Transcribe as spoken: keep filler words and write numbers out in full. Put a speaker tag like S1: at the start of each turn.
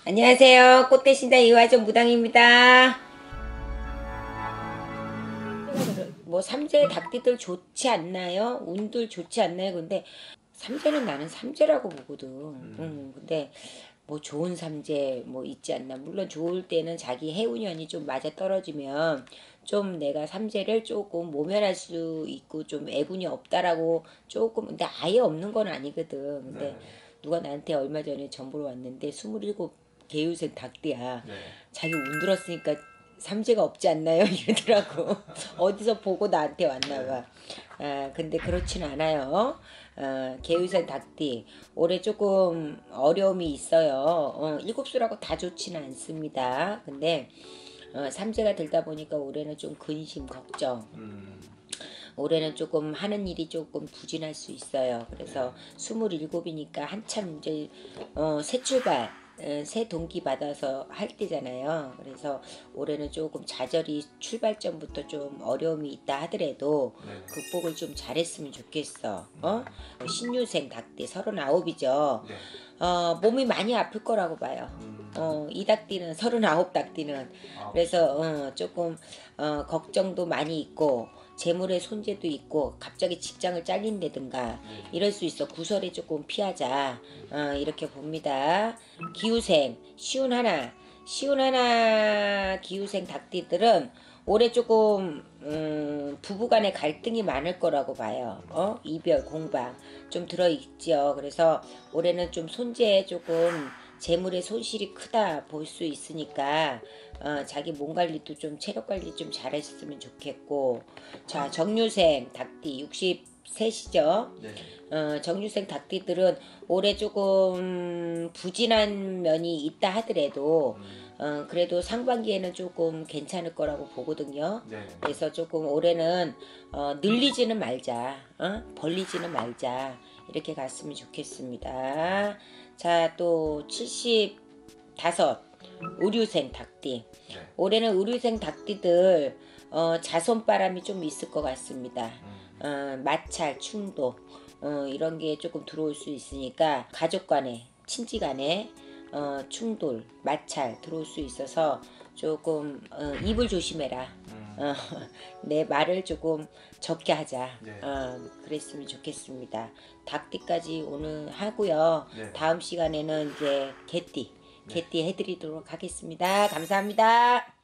S1: 안녕하세요. 꽃대신다 이화정 무당입니다. 뭐 삼재 닭띠들 좋지 않나요? 운들 좋지 않나요? 근데 삼재는 나는 삼재라고 보거든. 음. 음, 근데 뭐 좋은 삼재 뭐 있지 않나. 물론 좋을 때는 자기 해운년이 좀 맞아 떨어지면 좀 내가 삼재를 조금 모면할 수 있고 좀 애군이 없다라고 조금, 근데 아예 없는 건 아니거든. 근데
S2: 네.
S1: 누가 나한테 얼마 전에 정보를 왔는데 스물일곱 개유생 닭띠야.
S2: 네.
S1: 자기 운 들었으니까 삼재가 없지 않나요? 이러더라고. 어디서 보고 나한테 왔나 봐. 아, 근데 그렇진 않아요. 어, 개유생 닭띠 올해 조금 어려움이 있어요. 어, 일곱 수라고 다 좋지는 않습니다. 근데 어, 삼재가 들다 보니까 올해는 좀 근심 걱정.
S2: 음.
S1: 올해는 조금 하는 일이 조금 부진할 수 있어요. 그래서
S2: 네.
S1: 스물일곱이니까 한참 이제 어, 새 출발, 어, 새 동기 받아서 할 때잖아요. 그래서 올해는 조금 좌절이 출발점부터 좀 어려움이 있다 하더라도
S2: 네.
S1: 극복을 좀 잘했으면 좋겠어. 어? 신유생 닭띠 서른아홉이죠.
S2: 네.
S1: 어, 몸이 많이 아플 거라고 봐요.
S2: 음.
S1: 어, 이 닭띠는 서른아홉 닭띠는
S2: 아,
S1: 그래서 어, 조금 어, 걱정도 많이 있고 재물의 손재도 있고 갑자기 직장을 잘린다든가
S2: 네.
S1: 이럴 수 있어. 구설에 조금 피하자. 어, 이렇게 봅니다. 기후생 쉬운 하나 쉬운 하나 기후생 닭띠들은 올해 조금 음, 부부간의 갈등이 많을 거라고 봐요. 어? 이별 공방 좀 들어있죠. 그래서 올해는 좀 손재에 조금 재물의 손실이 크다 볼 수 있으니까 어, 자기 몸 관리도 좀 체력 관리 좀 잘했으면 좋겠고. 자, 정유생 닭띠 육십삼이죠.
S2: 네.
S1: 어, 정유생 닭띠들은 올해 조금 부진한 면이 있다 하더라도
S2: 음.
S1: 어, 그래도 상반기에는 조금 괜찮을 거라고 보거든요.
S2: 네.
S1: 그래서 조금 올해는 어, 늘리지는 말자, 어? 벌리지는 말자, 이렇게 갔으면 좋겠습니다. 자, 또 칠십오 의류생 닭띠.
S2: 네.
S1: 올해는 의류생 닭띠들 어, 자손바람이 좀 있을 것 같습니다.
S2: 음.
S1: 어, 마찰, 충돌 어, 이런 게 조금 들어올 수 있으니까 가족 간에, 친지 간에 어, 충돌, 마찰 들어올 수 있어서 조금 어, 입을 조심해라.
S2: 음.
S1: 어, 내 말을 조금 적게 하자.
S2: 네.
S1: 어, 그랬으면 좋겠습니다. 닭띠까지 오늘 하고요.
S2: 네.
S1: 다음 시간에는 이제 개띠,
S2: 네.
S1: 개띠 해드리도록 하겠습니다. 감사합니다.